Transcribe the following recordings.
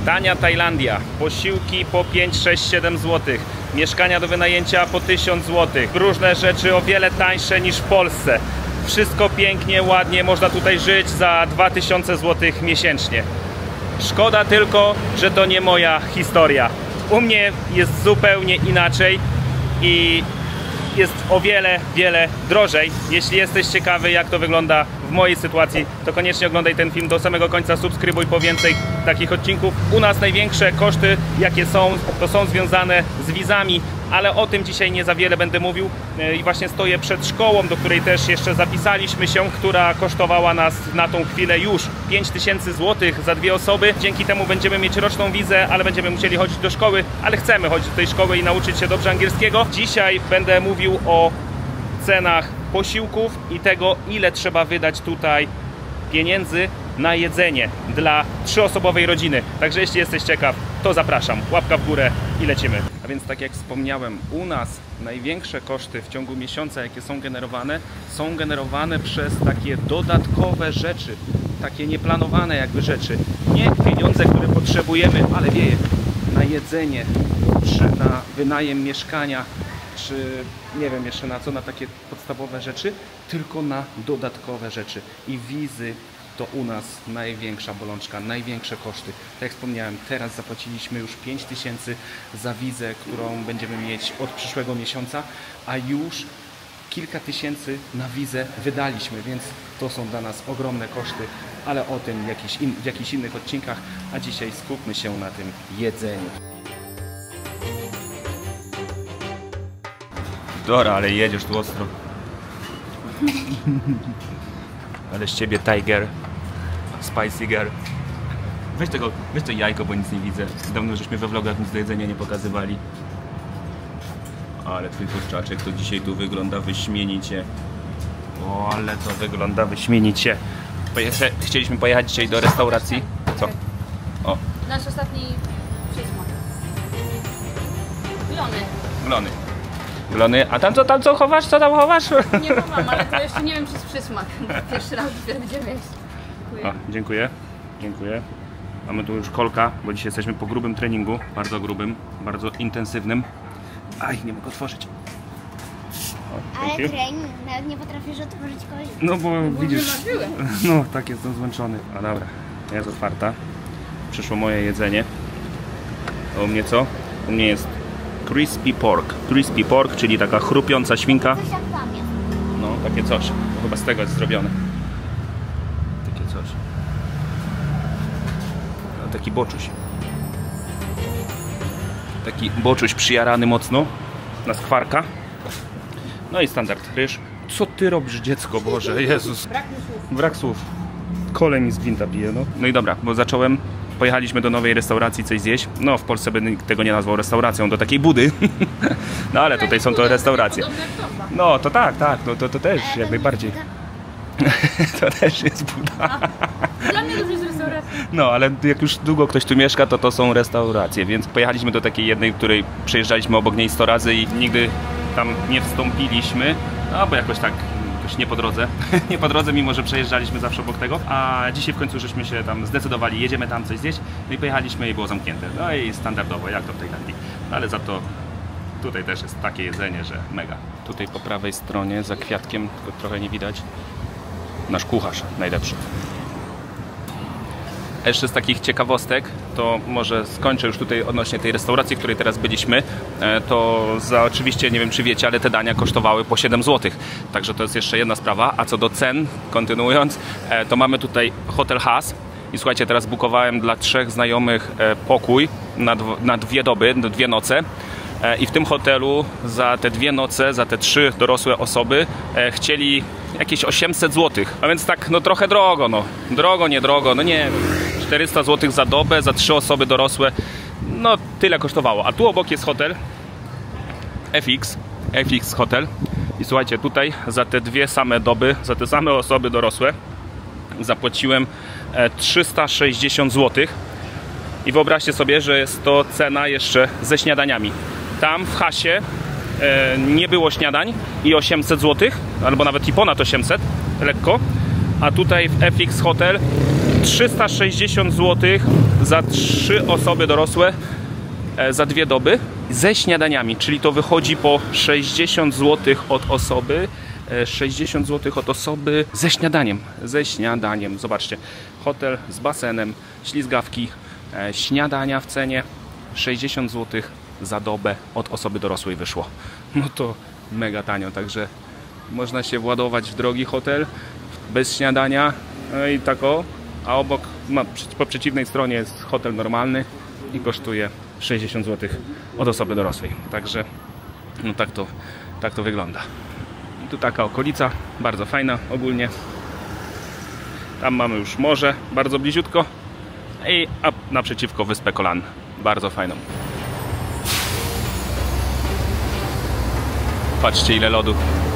Tania Tajlandia, posiłki po 5, 6, 7 zł, mieszkania do wynajęcia po 1000 zł, różne rzeczy o wiele tańsze niż w Polsce. Wszystko pięknie, ładnie, można tutaj żyć za 2000 zł miesięcznie. Szkoda tylko, że to nie moja historia. U mnie jest zupełnie inaczej i jest o wiele, wiele drożej. Jeśli jesteś ciekawy, jak to wygląda w mojej sytuacji, to koniecznie oglądaj ten film do samego końca, subskrybuj po więcej takich odcinków. U nas największe koszty, jakie są, to są związane z wizami, ale o tym dzisiaj nie za wiele będę mówił. I właśnie stoję przed szkołą, do której też jeszcze zapisaliśmy się, która kosztowała nas na tą chwilę już 5000 zł za 2 osoby. Dzięki temu będziemy mieć roczną wizę, ale będziemy musieli chodzić do szkoły, ale chcemy chodzić do tej szkoły i nauczyć się dobrze angielskiego. Dzisiaj będę mówił o cenach posiłków i tego, ile trzeba wydać tutaj pieniędzy na jedzenie dla 3-osobowej rodziny. Także jeśli jesteś ciekaw, to zapraszam. Łapka w górę i lecimy. A więc tak jak wspomniałem, u nas największe koszty w ciągu miesiąca, jakie są generowane przez takie dodatkowe rzeczy, takie nieplanowane jakby rzeczy. Nie pieniądze, które potrzebujemy, ale wieje, na jedzenie, czy na wynajem mieszkania, czy nie wiem jeszcze na co, na takie podstawowe rzeczy, tylko na dodatkowe rzeczy. I wizy to u nas największa bolączka, największe koszty. Tak jak wspomniałem, teraz zapłaciliśmy już 5000 za wizę, którą będziemy mieć od przyszłego miesiąca, a już kilka tysięcy na wizę wydaliśmy, więc to są dla nas ogromne koszty, ale o tym w jakichś innych odcinkach, a dzisiaj skupmy się na tym jedzeniu. Dora, ale jedziesz tu ostro. Ale z ciebie Tiger, Spicy Girl. Weź to jajko, bo nic nie widzę. Dawno żeśmy we vlogach nic do jedzenia nie pokazywali. Ale twój kurczaczek to dzisiaj tu wygląda wyśmienicie. O, ale to wygląda wyśmienicie. Chcieliśmy pojechać dzisiaj do restauracji. Co? O. Nasz ostatni przysmak. Glony. Glony. A tam co chowasz? Co tam chowasz? Nie chowam, ale to jeszcze nie wiem, czy jest przysmak. Pierwszy raz dopiero będziemy jeść. O, dziękuję. Dziękuję. Mamy tu już kolka, bo dzisiaj jesteśmy po grubym treningu. Bardzo grubym, bardzo intensywnym. Aj, nie mogę otworzyć. O, ale trening, nawet nie potrafisz otworzyć kozi. No bo widzisz, no tak jestem zmęczony. A dobra, jest otwarta. Przyszło moje jedzenie. A u mnie co? U mnie jest crispy pork. Crispy pork, czyli taka chrupiąca świnka. Coś jak tam jest. No, takie coś. Chyba z tego jest zrobione. Takie coś. No, taki boczuś. Taki boczuś przyjarany mocno na skwarka. No i standard ryż. Co ty robisz, dziecko Boże? Jezus. Brak słów. Kole mi z gwinta pije, no. No i dobra, bo pojechaliśmy do nowej restauracji coś zjeść. No w Polsce bym tego nie nazwał restauracją, do takiej budy. No ale tutaj są to restauracje. No to tak, no to też jak najbardziej. To też jest buda. Dla mnie to jest restauracja. No ale jak już długo ktoś tu mieszka, to są restauracje, więc pojechaliśmy do takiej jednej, w której przejeżdżaliśmy obok niej 100 razy i nigdy tam nie wstąpiliśmy. No bo jakoś tak nie po drodze. Nie po drodze, mimo że przejeżdżaliśmy zawsze obok tego. A dzisiaj w końcu żeśmy się tam zdecydowali, jedziemy tam coś zjeść. No i pojechaliśmy i było zamknięte. No i standardowo, jak to w Tajlandii. No ale za to tutaj też jest takie jedzenie, że mega. Tutaj po prawej stronie, za kwiatkiem, tylko trochę nie widać, nasz kucharz najlepszy. Jeszcze z takich ciekawostek, to może skończę już tutaj odnośnie tej restauracji, w której teraz byliśmy. To oczywiście, nie wiem czy wiecie, ale te dania kosztowały po 7 zł. Także to jest jeszcze jedna sprawa. A co do cen, kontynuując, to mamy tutaj Hotel Has. I słuchajcie, teraz bukowałem dla 3 znajomych pokój na 2 doby, 2 noce. I w tym hotelu za te 2 noce, za te 3 dorosłe osoby chcieli jakieś 800 zł. A więc tak, no trochę drogo, no. Drogo, niedrogo, no nie. 400 zł za dobę, za 3 osoby dorosłe. No tyle kosztowało. A tu obok jest hotel FX Hotel. I słuchajcie, tutaj za te 2 same doby, za te same osoby dorosłe zapłaciłem 360 zł. I wyobraźcie sobie, że jest to cena jeszcze ze śniadaniami. Tam w Hasie nie było śniadań i 800 zł, albo nawet i ponad 800, lekko. A tutaj w FX Hotel 360 zł za 3 osoby dorosłe za 2 doby ze śniadaniami, czyli to wychodzi po 60 zł od osoby. 60 zł od osoby ze śniadaniem. Ze śniadaniem. Zobaczcie, hotel z basenem, ślizgawki, śniadania w cenie 60 zł za dobę od osoby dorosłej wyszło. No to mega tanio, także można się władować w drogi hotel bez śniadania. No i tak o, a obok, po przeciwnej stronie jest hotel normalny i kosztuje 60 zł od osoby dorosłej. Także no tak to wygląda. I tu taka okolica, bardzo fajna ogólnie. Tam mamy już morze, bardzo bliziutko. A naprzeciwko wyspę Kolan, bardzo fajną. Patrzcie ile lodu.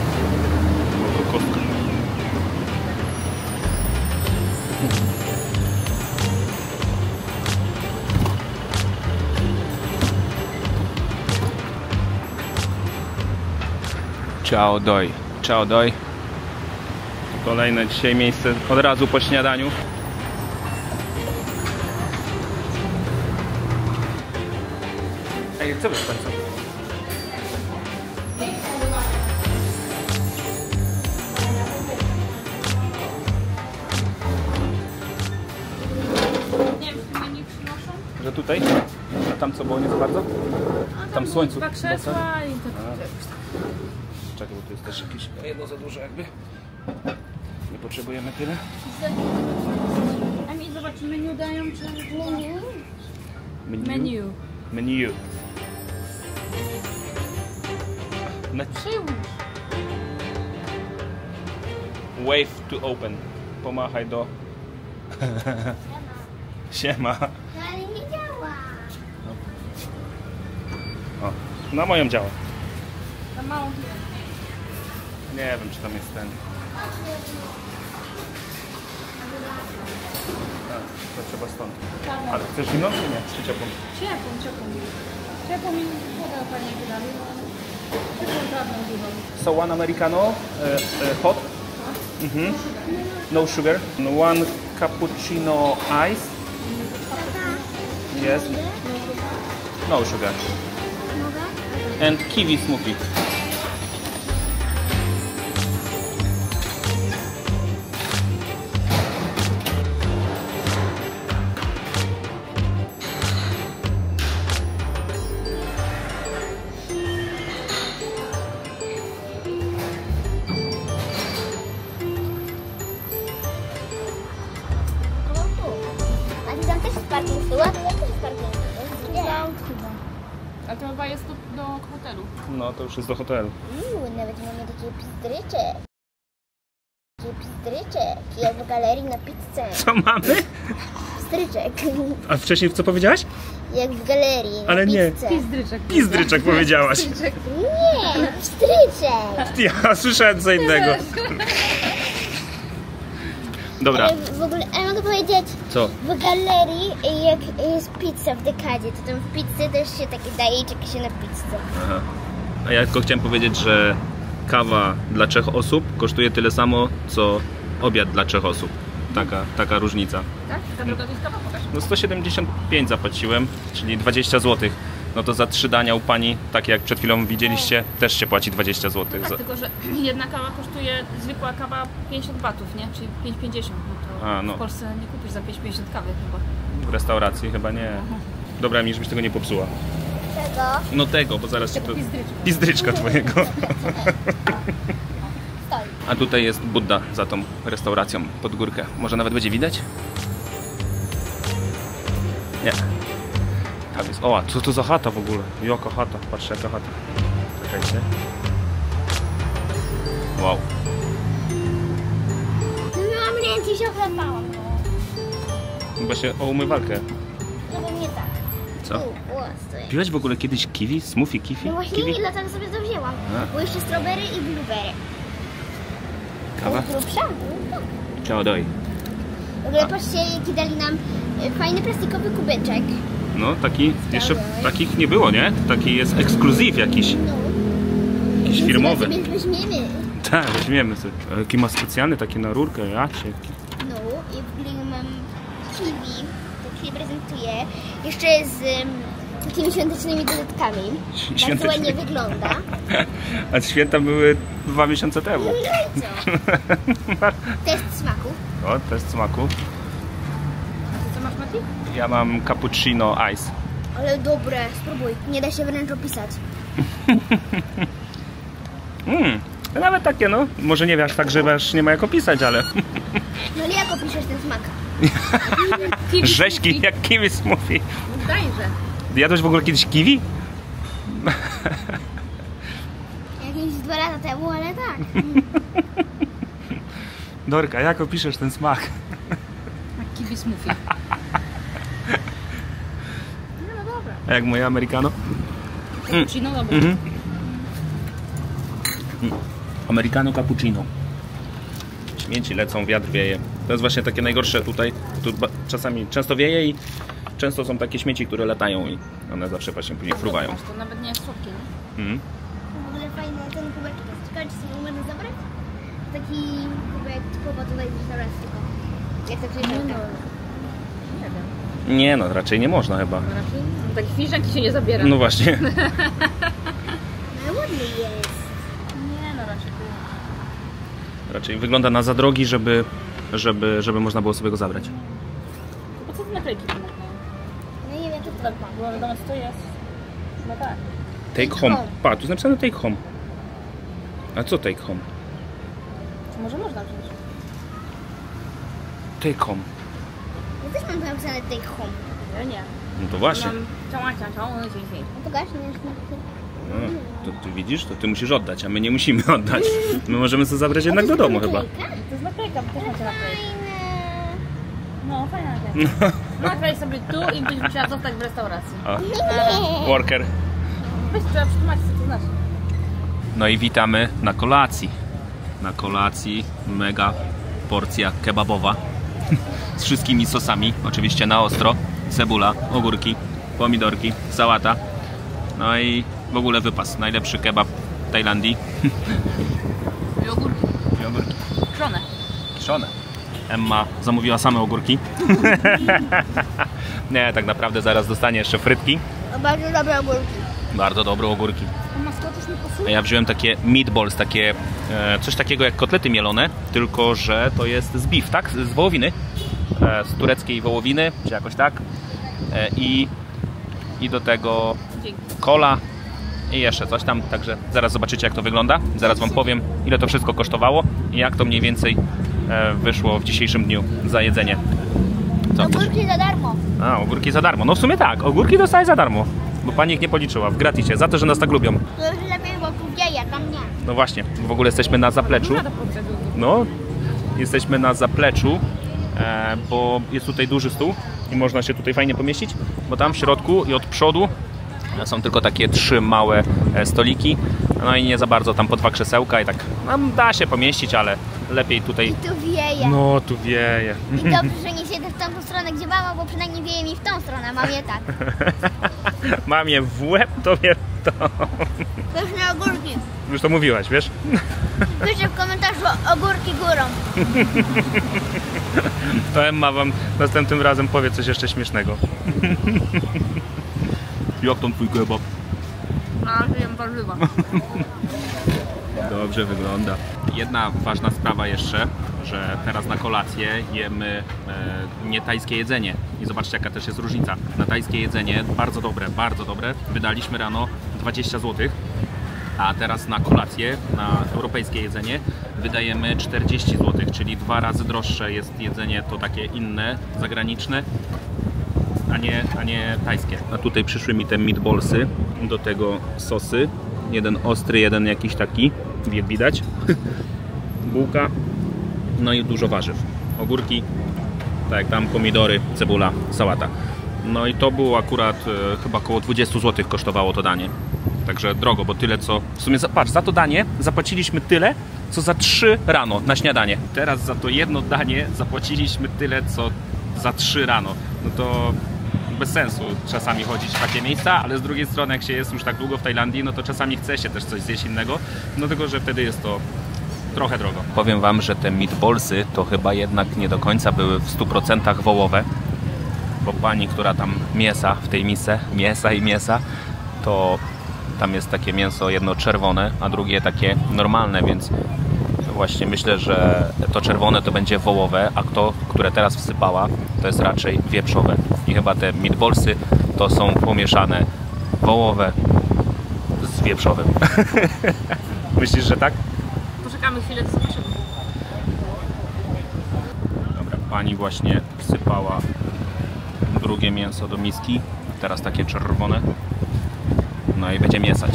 Chao Doi. Chao Doi. Kolejne dzisiaj miejsce od razu po śniadaniu. Ej, co wy w końcu? Nie wiem, czy menu przynoszą? Że tutaj? A tam co było nie za bardzo? Tam słońcu. Dwa krzesła i to. Czekaj, bo tu jest też jakieś jedno za dużo jakby. Nie potrzebujemy tyle. A mi zobacz, menu dają czy Menu? menu. Menu. Przyłóż. Wave to open. Pomachaj do... Siema. No ale nie działa. O, na moją działa. Za małą chwilę. Nie wiem, czy tam jest ten. A, to trzeba stąd. Ale chcesz zimną czy nie? Czy ciepłą? Ciepłą. Ciepłą mi wodę pani wydali. Ciepłą czarną dużą. So one americano, hot. No sugar. One cappuccino ice. Yes. No sugar. Mogę? And kiwi smoothie. A ty tam też jest parking z tyłu? A tu też jest parking. Nie. Chyba. A to chyba jest do hotelu. No to już jest do hotelu. Nawet mamy takie pstryczek. Jak w galerii na pizzę. Co mamy? Pstryczek. A wcześniej co powiedziałaś? Jak w galerii na Ale nie. pizzę. Pizdryczek. Pizdryczek powiedziałaś. Nie, pstryczek. Ja słyszałem co innego. Dobra. W ogóle, ale mogę powiedzieć, Co? w galerii jak jest pizza w dekadzie, to tam w pizzy też się takie daje i czeka się na pizzę. Aha. A ja tylko chciałem powiedzieć, że kawa dla 3 osób kosztuje tyle samo, co obiad dla 3 osób. Taka różnica. Tak? Ta droga to jest kawa, pokaż. No 170,5 zapłaciłem, czyli 20 zł. No to za 3 dania u pani, tak jak przed chwilą widzieliście, też się płaci 20 zł. Tak, tylko że jedna kawa kosztuje, zwykła kawa 50 batów, nie? Czyli 5,50. No to A, no. w Polsce nie kupisz za 5,50 kawy chyba. W restauracji chyba nie. Dobra, mi żebyś tego nie popsuła. Czego? No tego, bo zaraz się to... Pizdryczka. Pizdryczka twojego. Stoi. A tutaj jest Budda za tą restauracją pod górkę. Może nawet będzie widać? Nie. Tam jest. O, a co to za chata w ogóle? Jaka chata? Patrzcie jaka chata. Czekajcie. Wow. No, mam ręce się ochlapałam. Chyba się o umywalkę. Żeby nie tak. Co? Tu, stoję. Piłeś w ogóle kiedyś kiwi? Smoothie kiwi? No właśnie Kiwi? nie, dlatego sobie to wzięłam. A. Bo jeszcze strawberry i blueberry. Kawa? To jest grubsza? No tak. Ciao doj. W ogóle patrzcie, jaki dali nam fajny plastikowy kubeczek. No, taki, jeszcze takich nie było, nie? Taki jest ekskluzyw jakiś. No. Jakiś firmowy. Więc weźmiemy. Tak, weźmiemy sobie. Jaki ma specjalny, taki na rurkę, ja cię. No i w ogóle mam kiwi, tak się prezentuje. Jeszcze z takimi świątecznymi dodatkami. Bardzo ładnie wygląda. A święta były 2 miesiące temu. No i co? Test smaku. O, test smaku. A ty co masz, Mati? Ja mam cappuccino ice. Ale dobre, spróbuj. Nie da się wręcz opisać. Nawet takie, no. Może nie wiesz tak, że aż nie ma jak opisać, ale... No ale jak opiszesz ten smak? Kiwi Rzeźki smoothie. jak kiwi smoothie. Dajże. Jadłeś w ogóle kiedyś kiwi? Jakieś 2 lata temu, ale tak. Dorka, jak opiszesz ten smak? Jak kiwi smoothie. No dobra. A jak moje americano? Cappuccino, dobra. Americano cappuccino. Śmieci lecą, wiatr wieje. To jest właśnie takie najgorsze tutaj. Tu czasami często wieje i często są takie śmieci, które latają i one zawsze właśnie później fruwają. To nawet nie jest słodkie, nie? W ogóle fajny ten kubeczek jest. Ciekawe, czy sobie można zabrać? Taki kubek typowo tutaj z restauracji tylko. Jak to No, przyjdzie? nie wiem. Nie no, raczej nie można chyba. Raczej takich filiżanki się nie zabiera. No właśnie. Ale ładny jest. Nie, no raczej. Raczej wygląda na za drogi, żeby można było sobie go zabrać. Po co te naklejki pomagają? No nie wiem, to Tak, bo wiadomo co to jest. No tak. Take home. Pa, tu jest napisane take home. A co take home? To może można wziąć. Take home. Ja też mam tam napisane take home. Ja nie. No to właśnie. Mam ciała, No pokaż, nie jest To ty widzisz, to ty musisz oddać, a my nie musimy oddać. My możemy sobie zabrać jednak do domu chyba. To jest naklejka, bo też macie naklejkę. Fajne. No, fajna naklejka. Naklej sobie tu i byś musiała zostać w restauracji. Nie. Worker. Weź, trzeba przetłumaczyć, co to znaczy. No i witamy na kolacji. Na kolacji mega porcja kebabowa. Z wszystkimi sosami, oczywiście na ostro. Cebula, ogórki, pomidorki, sałata. No i w ogóle wypas. Najlepszy kebab w Tajlandii. I ogórki. I ogórki. Kiszone. Kiszone. Emma zamówiła same ogórki. Nie, tak naprawdę zaraz dostanie jeszcze frytki. To bardzo dobre ogórki. Bardzo dobre ogórki. A maska też mi A pasuje? ja wziąłem takie meatballs, takie coś takiego jak kotlety mielone, tylko że to jest z beef, tak? Z wołowiny. Z tureckiej wołowiny, czy jakoś tak. I do tego Dzięki. cola i jeszcze coś tam, także zaraz zobaczycie jak to wygląda. Zaraz wam powiem ile to wszystko kosztowało i jak to mniej więcej wyszło w dzisiejszym dniu za jedzenie. Co? Ogórki za darmo. A, ogórki za darmo. No w sumie tak, ogórki dostałeś za darmo. Bo pani ich nie policzyła, w gratisie, za to, że nas tak lubią. To już lepiej, bo tu wieje, tam nie. No właśnie, w ogóle jesteśmy na zapleczu. Nie ma do procedury. No, jesteśmy na zapleczu, bo jest tutaj duży stół i można się tutaj fajnie pomieścić, bo tam w środku i od przodu są tylko takie 3 małe stoliki, no i nie za bardzo tam po 2 krzesełka i tak da się pomieścić, ale lepiej tutaj... I tu wieje. No, tu wieje. I dobrze, że nie siedzę w tamtą stronę, gdzie mama, bo przynajmniej wieje mi w tą stronę, a mamie tak. Mam je w łeb, to wie to. Pyszne ogórki. Już to mówiłaś, wiesz? Piszcie w komentarzu ogórki górą. To Emma wam następnym razem powie coś jeszcze śmiesznego. Jak tam twój kebab? A, jem warzywa. Dobrze wygląda. Jedna ważna sprawa jeszcze, że teraz na kolację jemy nie tajskie jedzenie. I zobaczcie jaka też jest różnica. Na tajskie jedzenie bardzo dobre. Wydaliśmy rano 20 zł. A teraz na kolację, na europejskie jedzenie wydajemy 40 zł, czyli 2 razy droższe jest jedzenie to takie inne, zagraniczne, a nie tajskie. A tutaj przyszły mi te meatballsy, do tego sosy, jeden ostry, jeden jakiś taki, jak widać, bułka, no i dużo warzyw, ogórki, tak jak tam pomidory, cebula, sałata. No i to było akurat chyba około 20 zł kosztowało to danie. Także drogo, bo tyle co... W sumie patrz, za to danie zapłaciliśmy tyle, co za 3 rano na śniadanie. Teraz za to jedno danie zapłaciliśmy tyle, co za 3 rano. No to bez sensu czasami chodzić w takie miejsca, ale z drugiej strony jak się jest już tak długo w Tajlandii, no to czasami chce się też coś zjeść innego, no tylko, że wtedy jest to trochę drogo. Powiem wam, że te meatballsy to chyba jednak nie do końca były w 100% wołowe, bo pani, która tam mięsa w tej misce, mięsa, to tam jest takie mięso jedno czerwone, a drugie takie normalne, więc właśnie myślę, że to czerwone to będzie wołowe, a to, które teraz wsypała, to jest raczej wieprzowe. I chyba te meatballsy to są pomieszane wołowe z wieprzowym. Myślisz, że tak? Poczekamy chwilę, to zobaczymy. Dobra, pani właśnie wsypała drugie mięso do miski, teraz takie czerwone. No i będzie miesać.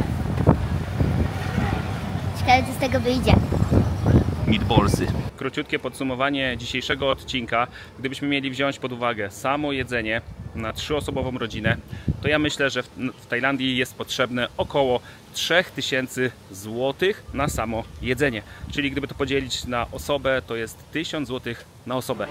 Ciekawe, co z tego wyjdzie. Meatballsy. Króciutkie podsumowanie dzisiejszego odcinka. Gdybyśmy mieli wziąć pod uwagę samo jedzenie na 3-osobową rodzinę, to ja myślę, że w Tajlandii jest potrzebne około 3000 zł na samo jedzenie. Czyli gdyby to podzielić na osobę, to jest 1000 zł na osobę.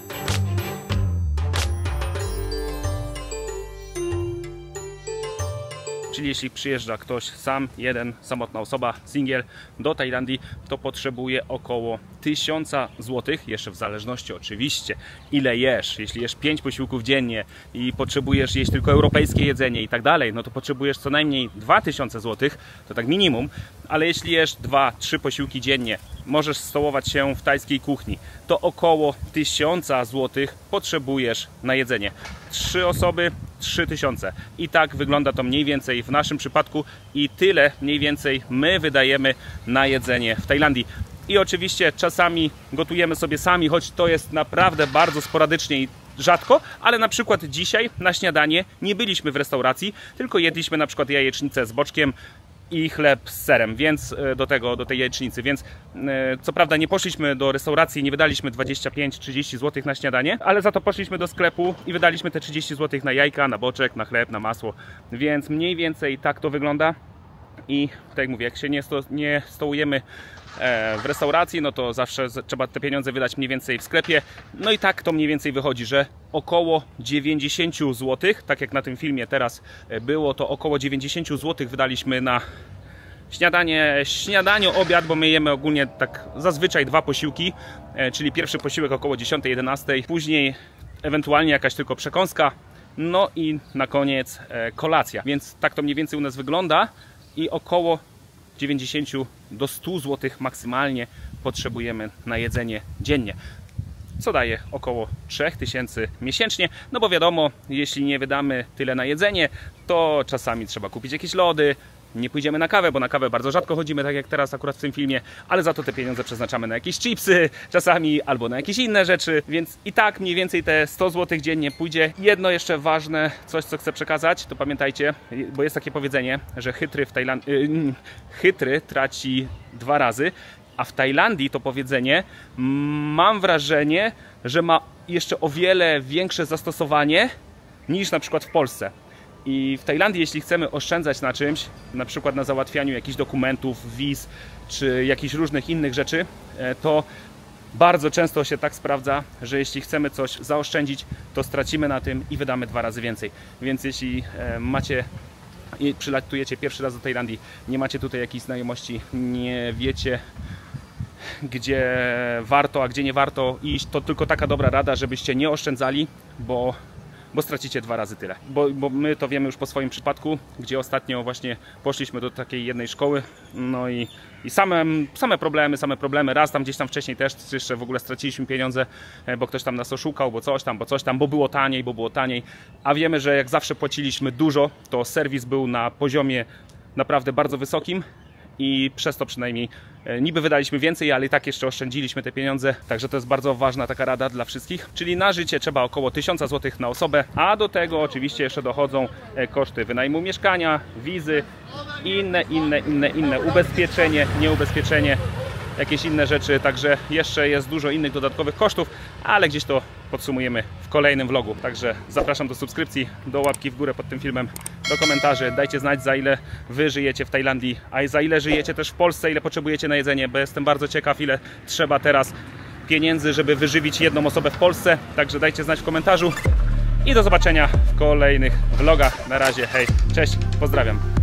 Czyli jeśli przyjeżdża ktoś sam, samotna osoba, singiel do Tajlandii, to potrzebuje około 1000 zł, jeszcze w zależności oczywiście ile jesz. Jeśli jesz 5 posiłków dziennie i potrzebujesz jeść tylko europejskie jedzenie i tak dalej, no to potrzebujesz co najmniej 2000 zł, to tak minimum, ale jeśli jesz 2-3 posiłki dziennie, możesz stołować się w tajskiej kuchni, to około 1000 zł potrzebujesz na jedzenie. 3 osoby, 3000. I tak wygląda to mniej więcej w naszym przypadku i tyle mniej więcej my wydajemy na jedzenie w Tajlandii. I oczywiście czasami gotujemy sobie sami, choć to jest naprawdę bardzo sporadycznie i rzadko, ale na przykład dzisiaj na śniadanie nie byliśmy w restauracji, tylko jedliśmy na przykład jajecznicę z boczkiem i chleb z serem, więc do tej jajecznicy, więc co prawda nie poszliśmy do restauracji, nie wydaliśmy 25-30 zł na śniadanie, ale za to poszliśmy do sklepu i wydaliśmy te 30 zł na jajka, na boczek, na chleb, na masło, więc mniej więcej tak to wygląda. I tak jak mówię, jak się nie stołujemy w restauracji, no to zawsze trzeba te pieniądze wydać mniej więcej w sklepie. No i tak to mniej więcej wychodzi, że około 90 zł, tak jak na tym filmie teraz było, to około 90 zł wydaliśmy na śniadanie, obiad, bo my jemy ogólnie tak zazwyczaj 2 posiłki, czyli pierwszy posiłek około 10-11, później ewentualnie jakaś tylko przekąska, no i na koniec kolacja. Więc tak to mniej więcej u nas wygląda i około 90 do 100 zł maksymalnie potrzebujemy na jedzenie dziennie, co daje około 3000 miesięcznie, no bo wiadomo, jeśli nie wydamy tyle na jedzenie, to czasami trzeba kupić jakieś lody, nie pójdziemy na kawę, bo na kawę bardzo rzadko chodzimy, tak jak teraz akurat w tym filmie, ale za to te pieniądze przeznaczamy na jakieś chipsy czasami, albo na jakieś inne rzeczy, więc i tak mniej więcej te 100 zł dziennie pójdzie. Jedno jeszcze ważne, coś co chcę przekazać, to pamiętajcie, bo jest takie powiedzenie, że chytry traci 2 razy, a w Tajlandii to powiedzenie, mam wrażenie, że ma jeszcze o wiele większe zastosowanie niż na przykład w Polsce. I w Tajlandii, jeśli chcemy oszczędzać na czymś, na przykład na załatwianiu jakichś dokumentów, wiz, czy jakichś różnych innych rzeczy, to bardzo często się tak sprawdza, że jeśli chcemy coś zaoszczędzić, to stracimy na tym i wydamy 2 razy więcej. Więc jeśli przylatujecie pierwszy raz do Tajlandii, nie macie tutaj jakiejś znajomości, nie wiecie, gdzie warto, a gdzie nie warto iść, to tylko taka dobra rada, żebyście nie oszczędzali, bo stracicie 2 razy tyle. Bo my to wiemy już po swoim przypadku, gdzie ostatnio właśnie poszliśmy do takiej jednej szkoły, no i same problemy. Raz tam gdzieś tam wcześniej też jeszcze w ogóle straciliśmy pieniądze, bo ktoś tam nas oszukał, bo coś tam, bo było taniej. A wiemy, że jak zawsze płaciliśmy dużo, to serwis był na poziomie naprawdę bardzo wysokim i przez to przynajmniej niby wydaliśmy więcej, ale i tak jeszcze oszczędziliśmy te pieniądze, także to jest bardzo ważna taka rada dla wszystkich. Czyli na życie trzeba około 1000 zł na osobę, a do tego oczywiście jeszcze dochodzą koszty wynajmu mieszkania, wizy, inne ubezpieczenie, nieubezpieczenie, jakieś inne rzeczy, także jeszcze jest dużo innych dodatkowych kosztów, ale gdzieś to podsumujemy w kolejnym vlogu. Także zapraszam do subskrypcji, do łapki w górę pod tym filmem, do komentarzy. Dajcie znać, za ile wy żyjecie w Tajlandii, a za ile żyjecie też w Polsce, ile potrzebujecie na jedzenie, bo jestem bardzo ciekaw, ile trzeba teraz pieniędzy, żeby wyżywić jedną osobę w Polsce. Także dajcie znać w komentarzu i do zobaczenia w kolejnych vlogach. Na razie, hej, cześć, pozdrawiam.